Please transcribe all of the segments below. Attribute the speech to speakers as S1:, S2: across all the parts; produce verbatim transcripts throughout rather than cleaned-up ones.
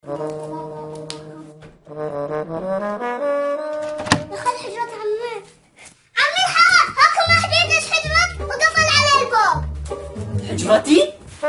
S1: دخل حجرة عمي. عمي الحق هاكو محدود ايش حجرك وقفل على الباب.
S2: حجرتي؟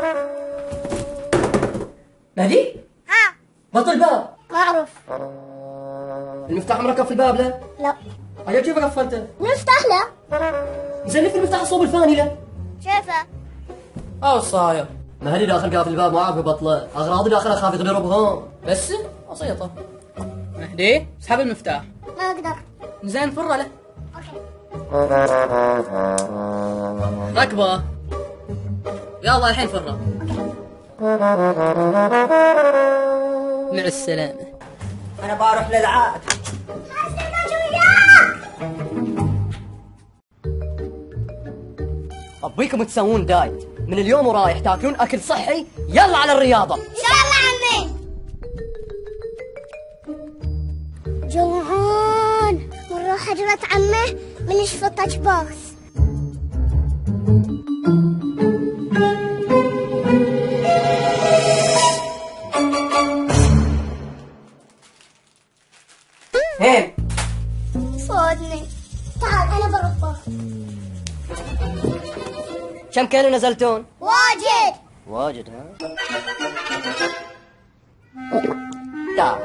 S2: مهدي؟
S1: ها
S2: بطل الباب.
S1: ما اعرف.
S2: المفتاح مركب في الباب لا؟
S1: لا.
S2: عجب كيف قفلته؟
S1: المفتاح لا.
S2: زين لف المفتاح الصوب الفاني لا؟
S1: شايفه؟
S2: اه صاير. مهدي داخل قافل الباب ما عارف يبطله، اغراضي داخل اخاف يضربهم. بس بسيطة.
S3: مهدي اسحب المفتاح.
S1: ما اقدر.
S3: زين فره له.
S1: اوكي.
S3: ركبه. يلا الحين فره. مع السلامة.
S2: انا بروح للعاد. ابيكم تسوون دايت من اليوم ورايح، تاكلون اكل صحي، يلا على الرياضة.
S1: ان شاء الله عمي. جوعان. نروح حجرة عمه بنشفط تاتش بوكس.
S2: هين
S1: صادني. تعال انا بربط.
S2: كم كيلو نزلتون؟
S1: واجد.
S2: واجد ها؟ تعال.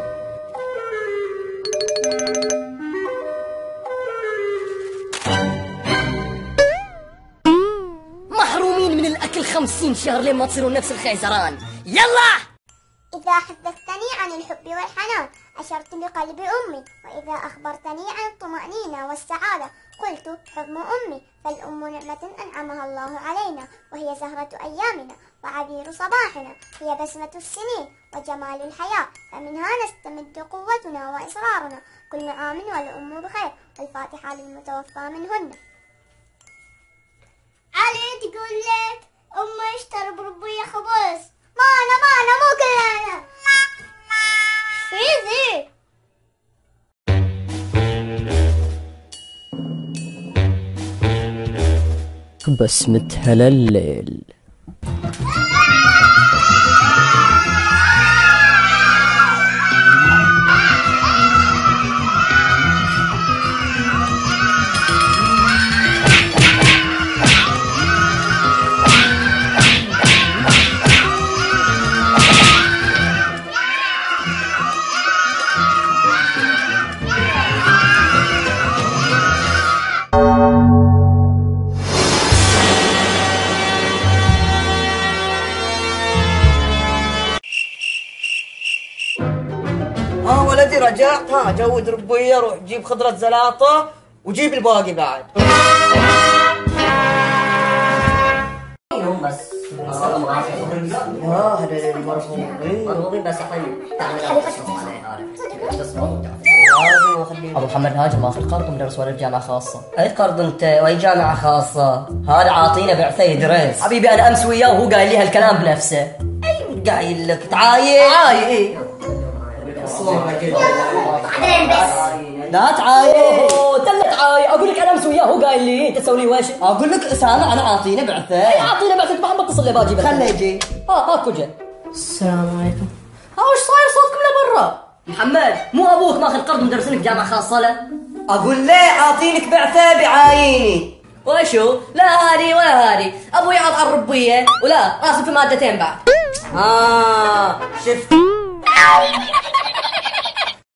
S2: محرومين من الأكل خمسين شهر لين ما تصيرون نفس الخيزران، يلا!
S1: إذا حدثتني عن الحب والحنان أشرت بقلب أمي، وإذا أخبرتني عن الطمأنينة والسعادة قلت حضن أمي، فالأم نعمة أنعمها الله علينا، وهي زهرة أيامنا وعبير صباحنا، هي بسمة السنين وجمال الحياة، فمنها نستمد قوتنا وإصرارنا. كل عام والأم بخير، والفاتحة للمتوفى منهن. علي تقول لك أمي اشترى بربية خبز. ما أنا ما أنا مو كلنا. في ذي
S2: بسمة هلا الليل. ها ولدي رجعت، ها جود ربية، روح جيب خضرة زلاطة وجيب الباقي بعد.
S4: يوم بس
S2: يا هذول المرفوضين
S4: مرغوبين بس الحين تعمل
S2: ابو محمد هاجم ماخذ قرض ومدرس ولد جامعة خاصة.
S4: اي قرض انت واي جامعة خاصة؟ هذا عاطينا بعثة يدرس.
S2: حبيبي انا امس وياه وهو قايل لي هالكلام بنفسه.
S4: اي قايل لك تعايل؟
S2: عاي ايه
S4: لا تعايل.
S2: تلا تعاي، اقول لك انا امس وياه وهو قايل لي انت تسوي لي وش؟
S4: اقول لك اسامة انا عاطينا بعثة.
S2: اي اعطينا بعثة محمد، اتصل لي باجي.
S4: خله يجي.
S2: ها هاكو جا.
S4: السلام عليكم.
S2: ها وش صاير صوتكم لبرا؟ محمد مو ابوك ماخذ قرض مدرسينك في جامعة خاصة له؟
S4: اقول له عاطينك بعثة بعايني.
S2: وشو؟ لا هذه ولا هذه، ابوي عاط على الربية ولا راسب في مادتين بعد.
S4: ها شفت